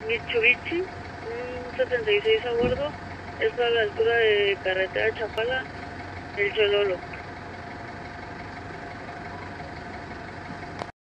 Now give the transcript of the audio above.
Mitsubishi, un 76 a bordo, es a la altura de carretera Chapala, el Chololo.